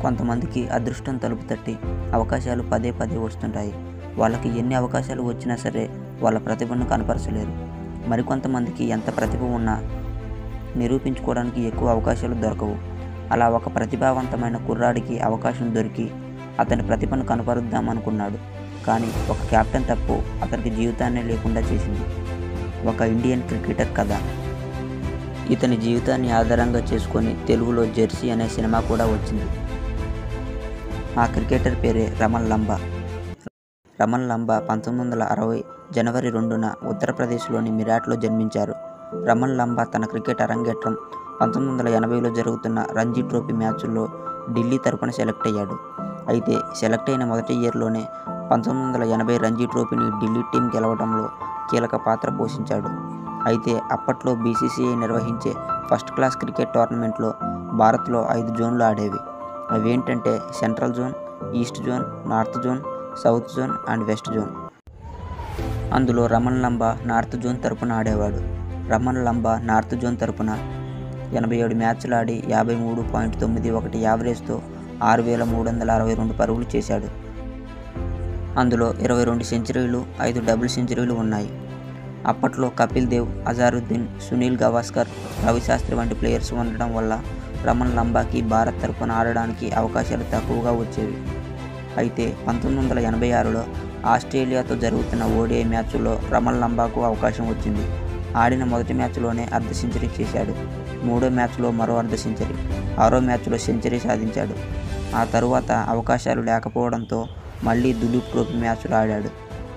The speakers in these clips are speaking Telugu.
కొంతమందికి అదృష్టం తలుపు తట్టి అవకాశాలు పదే పదే వస్తుంటాయి. వాళ్ళకి ఎన్ని అవకాశాలు వచ్చినా సరే వాళ్ళ ప్రతిభను కనపరచలేరు. మరికొంతమందికి ఎంత ప్రతిభ ఉన్నా నిరూపించుకోవడానికి ఎక్కువ అవకాశాలు దొరకవు. అలా ఒక ప్రతిభావంతమైన కుర్రాడికి అవకాశం దొరికి అతని ప్రతిభను కనపరుద్దామనుకున్నాడు. కానీ ఒక కెప్టెన్ తప్పు అతనికి జీవితాన్నే లేకుండా చేసింది. ఒక ఇండియన్ క్రికెటర్ కథ. ఇతని జీవితాన్ని ఆధారంగా చేసుకొని తెలుగులో జెర్సీ అనే సినిమా కూడా వచ్చింది. ఆ క్రికెటర్ పేరే రమణ్ లంబా. రమణ్ లంబా 1960 జనవరి 2న ఉత్తరప్రదేశ్లోని మీరట్లో జన్మించారు. రమణ్ లంబా తన క్రికెట్ అరంగేట్రం 1980లో జరుగుతున్న రంజీ ట్రోఫీ మ్యాచ్ల్లో ఢిల్లీ తరపున సెలెక్ట్ అయ్యాడు. అయితే సెలెక్ట్ అయిన మొదటి ఇయర్లోనే 1980 రంజీ ట్రోఫీని ఢిల్లీ టీం గెలవడంలో కీలక పాత్ర పోషించాడు. అయితే అప్పట్లో బీసీసీఐ నిర్వహించే ఫస్ట్ క్లాస్ క్రికెట్ టోర్నమెంట్లో భారత్లో 5 జోన్లు ఆడేవి. అవేంటంటే central zone, east zone, north zone, south zone and west zone. అందులో రమణ్ లంబా నార్త్ జోన్ తరపున ఆడేవాడు. రమణ్ లంబా నార్త్ జోన్ తరపున 87 మ్యాచ్లు ఆడి 53.91 యావరేజ్తో 6,362 పరుగులు చేశాడు. అందులో 22 సెంచరీలు, 5 డబుల్ సెంచరీలు ఉన్నాయి. అప్పట్లో కపిల్ దేవ్, అజారుద్దీన్, సునీల్ గవాస్కర్, రవిశాస్త్రి వంటి ప్లేయర్స్ ఉండడం వల్ల రమణ్ లంబాకి భారత్ తరపున ఆడడానికి అవకాశాలు తక్కువగా వచ్చేవి. అయితే 1986లో ఆస్ట్రేలియాతో జరుగుతున్న ఓడిఐ మ్యాచ్లో రమణ్ లంబాకు అవకాశం వచ్చింది. ఆడిన మొదటి మ్యాచ్లోనే అర్ధ సెంచరీ చేశాడు. మూడో మ్యాచ్లో మరో అర్ధ సెంచరీ, ఆరో మ్యాచ్లో సెంచరీ సాధించాడు. ఆ తరువాత అవకాశాలు లేకపోవడంతో మళ్ళీ దులీప్ ట్రోఫీ మ్యాచ్లు ఆడాడు.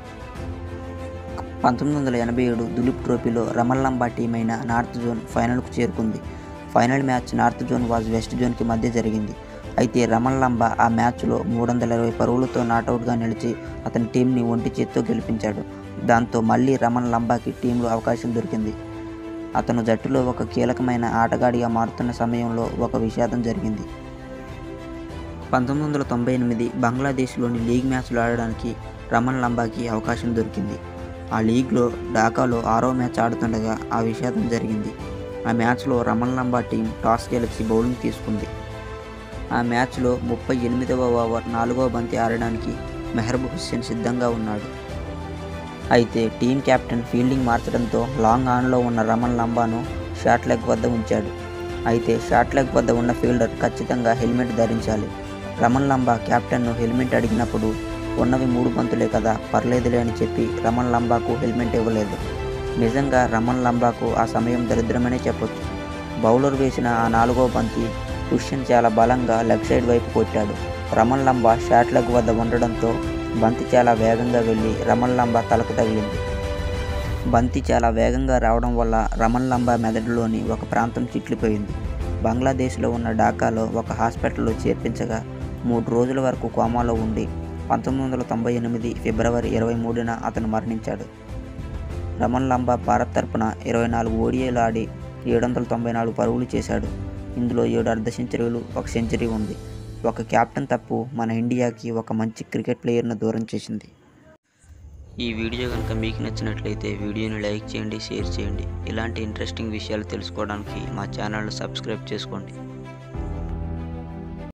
1987 దులీప్ ట్రోఫీలో రమణ్ లంబా టీం అయిన నార్త్ జోన్ ఫైనల్కు చేరుకుంది. Final match north zone was west జోన్కి మధ్య జరిగింది. అయితే రమణ్ లంబా ఆ మ్యాచ్లో 320 పరుగులతో నాటౌట్గా నిలిచి అతని టీంని ఒంటి చేత్తో గెలిపించాడు. దాంతో మళ్ళీ రమణ్ లంబాకి టీంలో అవకాశం దొరికింది. అతను జట్టులో ఒక కీలకమైన ఆటగాడిగా మారుతున్న సమయంలో ఒక విషాదం జరిగింది. 1998 బంగ్లాదేశ్లోని లీగ్ మ్యాచ్లు ఆడడానికి రమణ్ లంబాకి అవకాశం దొరికింది. ఆ లీగ్లో ఢాకాలో 6వ మ్యాచ్ ఆడుతుండగా ఆ విషాదం జరిగింది. ఆ మ్యాచ్లో రమణ్ లంబా టీం టాస్ గెలిచి బౌలింగ్ తీసుకుంది. ఆ మ్యాచ్లో 38వ ఓవర్ 4వ బంతి ఆడడానికి మెహబూబ్ హుస్సేన్ సిద్ధంగా ఉన్నాడు. అయితే టీం కెప్టెన్ ఫీల్డింగ్ మార్చడంతో లాంగ్ ఆన్లో ఉన్న రమణ్ లంబాను షార్ట్ లెగ్ వద్ద ఉంచాడు. అయితే షార్ట్ లెగ్ వద్ద ఉన్న ఫీల్డర్ ఖచ్చితంగా హెల్మెట్ ధరించాలి. రమణ్ లంబా కెప్టెన్ను హెల్మెట్ అడిగినప్పుడు ఉన్నవి 3 బంతులే కదా, పర్లేదులే అని చెప్పి రమణ్ లంబాకు హెల్మెట్ ఇవ్వలేదు. నిజంగా రమణ్ లంబాకు ఆ సమయం దరిద్రమనే చెప్పొచ్చు. బౌలర్ వేసిన ఆ 4వ బంతి హుస్సేన్ చాలా బలంగా లెగ్ సైడ్ వైపు కొట్టాడు. రమణ్ లంబా షార్ట్ లెగ్ వద్ద ఉండడంతో బంతి చాలా వేగంగా వెళ్ళి రమణ్ లంబా తలకు తగిలింది. బంతి చాలా వేగంగా రావడం వల్ల రమణ్ లంబా మెదడులోని ఒక ప్రాంతం చిట్లిపోయింది. బంగ్లాదేశ్లో ఉన్న ఢాకాలో ఒక హాస్పిటల్లో చేర్పించగా 3 రోజుల వరకు కోమాలో ఉండి 1998 ఫిబ్రవరి 23న అతను మరణించాడు. రమణ్ లంబా భారత్ తరపున 24 ఓడిఐలు ఆడి 794 పరుగులు చేశాడు. ఇందులో 7 అర్ధ సెంచరీలు, 1 సెంచరీ ఉంది. ఒక కెప్టెన్ తప్పు మన ఇండియాకి ఒక మంచి క్రికెట్ ప్లేయర్ను దూరం చేసింది. ఈ వీడియో కనుక మీకు నచ్చినట్లయితే వీడియోని లైక్ చేయండి, షేర్ చేయండి. ఇలాంటి ఇంట్రెస్టింగ్ విషయాలు తెలుసుకోవడానికి మా ఛానల్ను సబ్స్క్రైబ్ చేసుకోండి.